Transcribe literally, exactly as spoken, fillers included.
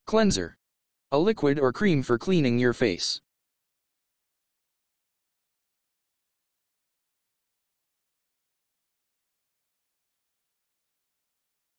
Cleanser. A liquid or cream for cleaning your face.